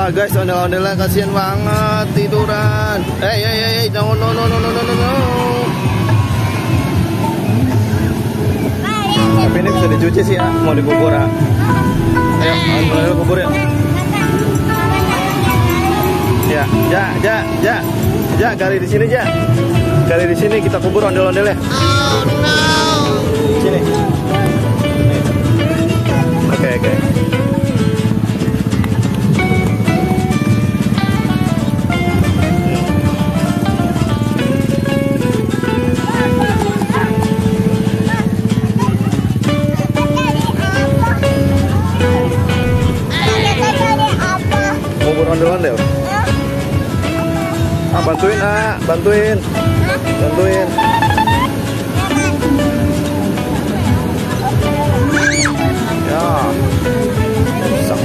Wah guys, ondel-ondelnya kasihan banget tiduran. No. Tapi ini bisa dicuci sih ya, mau dikubur ya. Ayo, ondel-ondel kubur ya. Ja, gali di sini, Ja. Gali di sini kita kubur ondel-ondelnya. Oh no. Sini. Oke. Kubur ondel-ondel. Bantuin. Ya. Bisa.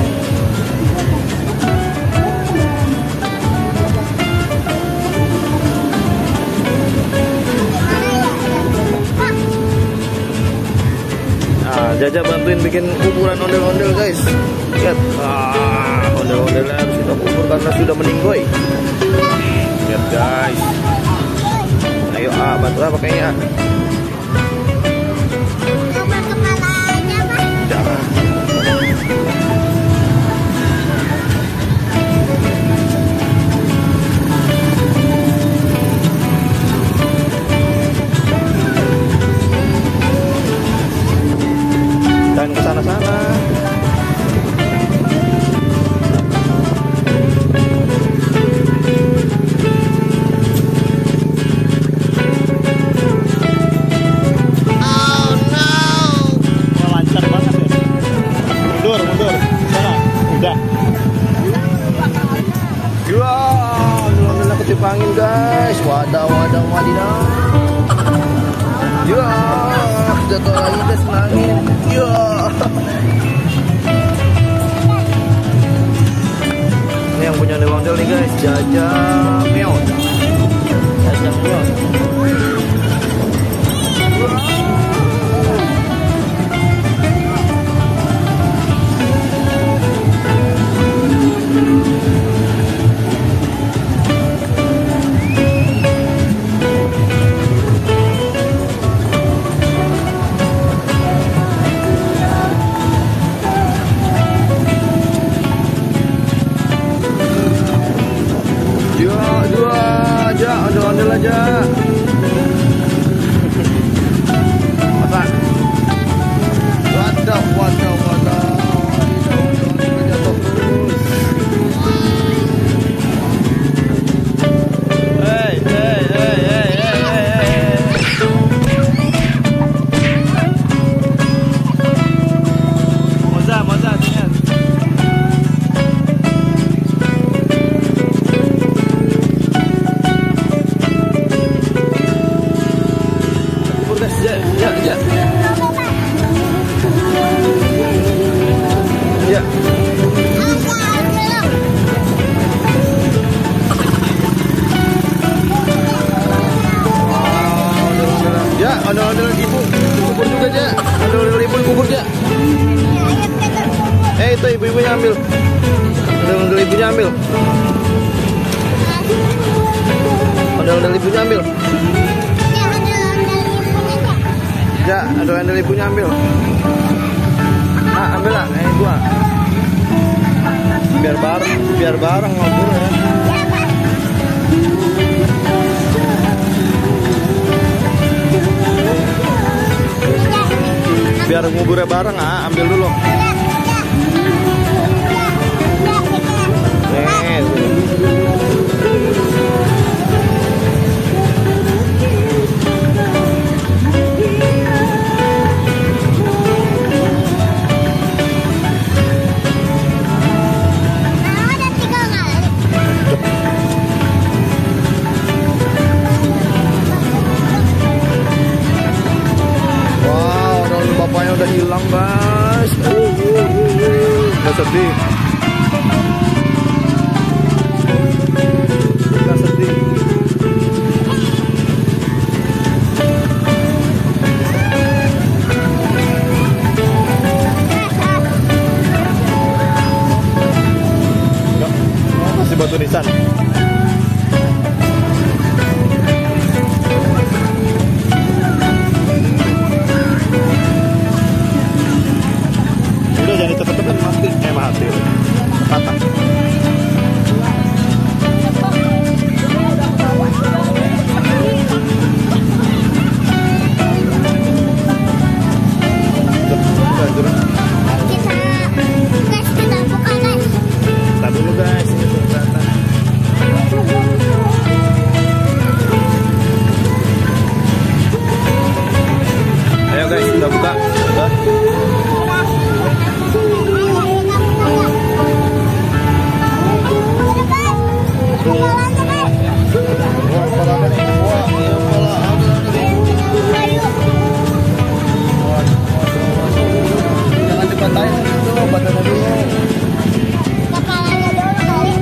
Nah, Jaja bantuin bikin kuburan ondel-ondel guys. Lihat. Ondel-ondelnya harus kita kubur karena sudah meninggoy. Lihat guys. Ayo bantu pakainya. Jangan. Dan ke sana-sana. Angin guys, wadidaw. Ya, jatuh lagi guys angin. Ya. Ini yang punya ondel-ondel nih guys, Jaja Meow. Ondel-ondel aja. Apa? Waduh. Jatuh terus. Hey. Moza, ingat. Ya, ondel-ondel ibu kubur juga aja. Ondel-ondel ibu kubur aja. Itu ibu-ibunya ambil. Ondel-ondel ibunya ambil. Ondel-ondel ibunya ambil. Ya, ondel-ondel ibunya ambil. Ambil lah, gua. Biar bareng ngobur ya. Biar nguburnya bareng, ambil dulu. Bapaknya udah hilang guys. Udah sedih. Hasan. Udah jangan ditepet-tepet mati, mati. Patah. Ayo guys, udah buka. Udah. Jangan dipatahin dulu, badannya dulu. Kepalanya dulu kali.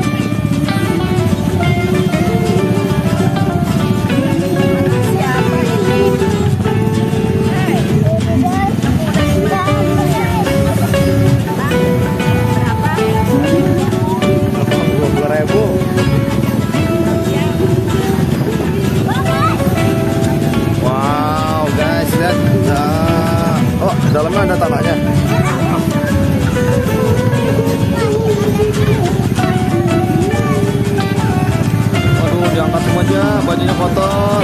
Wow guys, lihat. Oh, dalamnya ada tanahnya. Waduh, diangkat semua aja, bajunya kotor.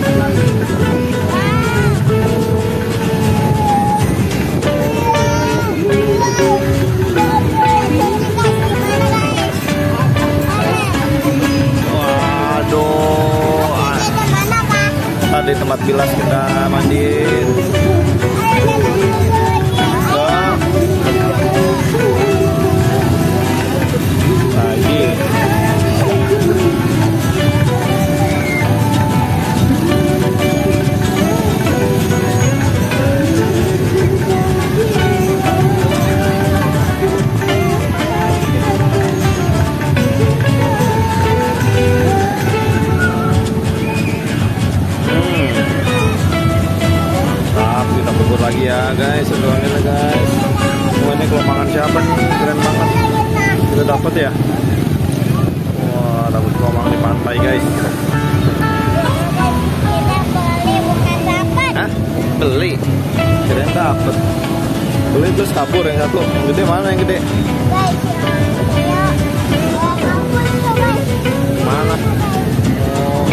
Di tempat bilas kita mandiin. Lagi. Lagi ya guys, semuanya guys. Semuanya kelombangan siapa nih? Keren banget. Kita dapat ya. Wah, dapat kelombangan di pantai guys. Kita beli bukan dapat. Hah? Beli? Keren dapat. Beli terus kabur yang satu. Yang gede mana yang gede? Guys, ya. Kabur coba. Mana? Oh.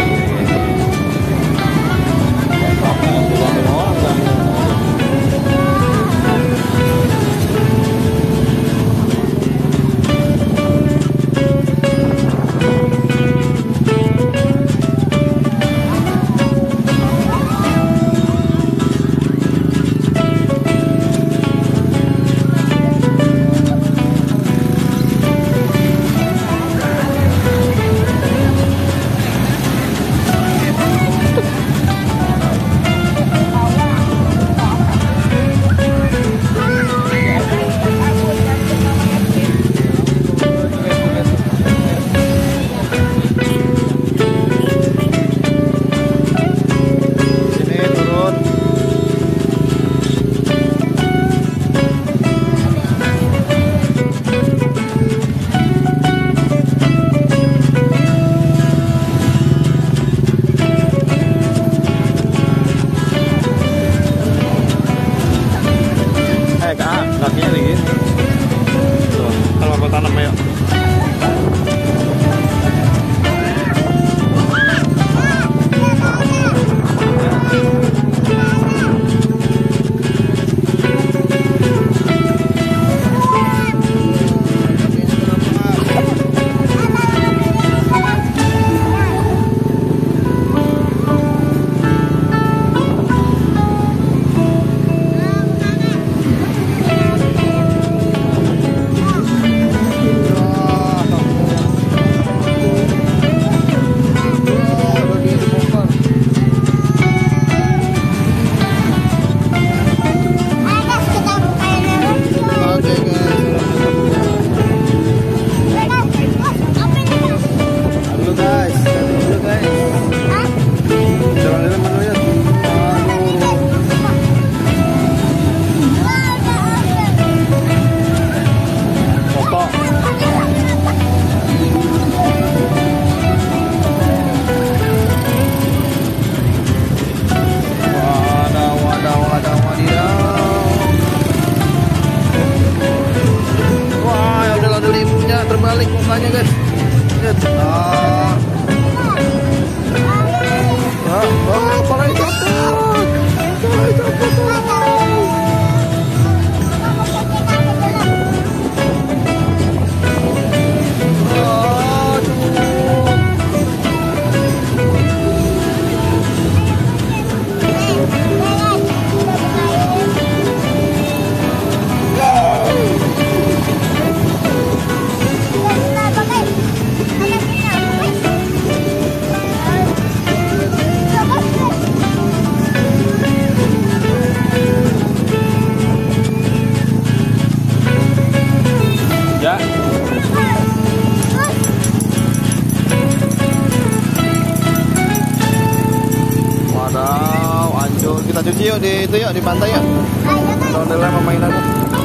Yuk kita cuci yuk di itu yuk di pantai yuk. Ayo kan. Ondel sama mainannya.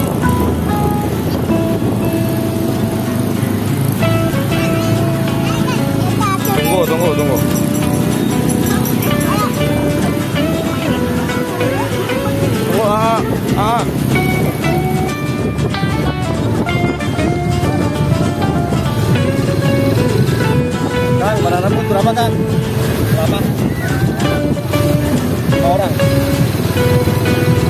Tunggu. Kang, banana pun berapa kan? Berapa? 5 orang.